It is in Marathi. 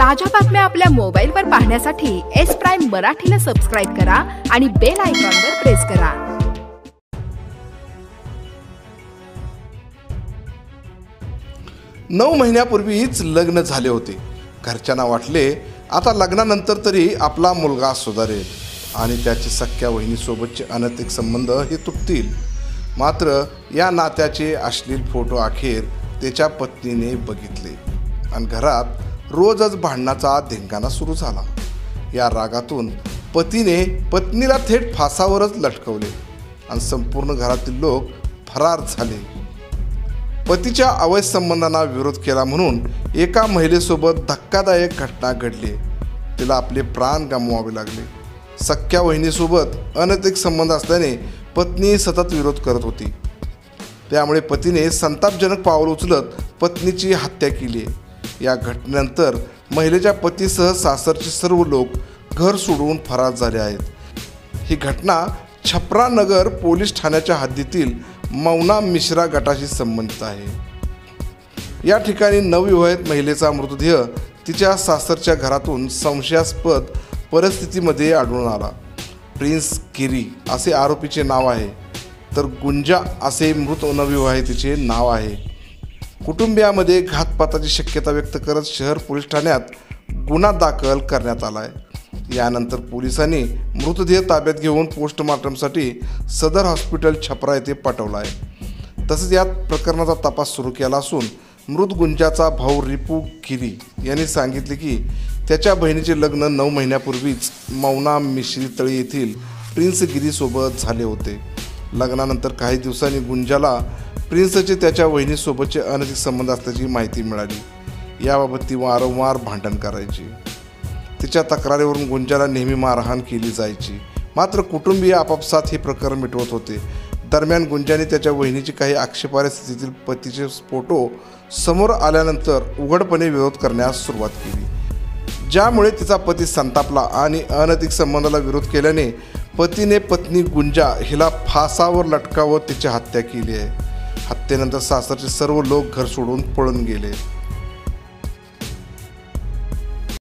ताज्या बातम्या आपल्या मोबाईलवर पाहण्यासाठी एस प्राइम मराठीला सबस्क्राइब करा आणि बेल आयकॉनवर प्रेस करा। 9 महिन्यापूर्वीच लग्न झाले होते। घरच्यांना वाटले आता लग्नानंतर तरी आपला मुलगा सुधारेल आणि त्याची सख्या वहिनीसोबतचे अनैतिक संबंध हे तुटतील। मात्र या नात्याचे अश्लील फोटो अखेर त्याच्या पत्नीने बघितले आणि घरात रोजच भांडणाचा धिंगाणा सुरू झाला। या रागातून पतीने पत्नीला थेट फासावरच लटकवले आणि संपूर्ण घरातील लोक फरार झाले। पतीच्या अवैध संबंधांना विरोध केला म्हणून एका महिलेसोबत धक्कादायक घटना घडली। तिला आपले प्राण गमवावे लागले। सख्या वहिनीसोबत अनैतिक संबंध असल्याने पत्नी सतत विरोध करत होती। त्यामुळे पतीने संतापजनक पाऊल उचलत पत्नीची हत्या केली। या घटनेनंतर महिलेच्या पतीसह सासरचे सर्व लोक घर सोडून फरार झाले आहेत। ही घटना छपरा नगर पोलीस ठाण्याच्या हद्दीतील मौना मिश्रा गटाशी संबंधित आहे। या ठिकाणी नवविवाहित महिलेचा मृतदेह तिच्या सासरच्या घरातून संशयास्पद परिस्थितीमध्ये आढळून आला। प्रिन्स गिरी असे आरोपीचे नाव आहे, तर गुंजा असे मृत नवविवाहितेचे नाव आहे। कुटुंबियामध्ये घातपाताची शक्यता व्यक्त करत शहर पोलीस ठाण्यात गुन्हा दाखल करण्यात आला आहे। यानंतर पोलिसांनी मृतदेह ताब्यात घेऊन पोस्टमार्टमसाठी सदर हॉस्पिटल छपरा येथे पाठवला आहे। तसेच या प्रकरणाचा तपास सुरू केला असून मृत गुंजाचा भाऊ रिपू गिरी यांनी सांगितले की त्याच्या बहिणीचे लग्न 9 महिन्यापूर्वीच मौना मिश्री तळी येथील प्रिन्स गिरीसोबत झाले होते। लग्नानंतर काही दिवसांनी गुंजाला प्रिन्सचे त्याच्या वहिनीसोबतचे अनैतिक संबंध असल्याची माहिती मिळाली। याबाबत ती वारंवार भांडण करायची। तिच्या तक्रारीवरून गुंजाला नेहमी मारहाण केली जायची। मात्र कुटुंबीय आपापसात हे प्रकरण मिटवत होते। दरम्यान गुंजाने त्याच्या वहिनीची काही आक्षेपार्ह स्थितीतील पतीचे फोटो समोर आल्यानंतर उघडपणे विरोध करण्यास सुरुवात केली, ज्यामुळे तिचा पती संतापला आणि अनैतिक संबंधाला विरोध केल्याने पतीने पत्नी गुंजा हिला फासावर लटकावत तिची हत्या केली आहे। हत्येनंतर सासरचे सर्व लोक घर सोडून पळून गेले।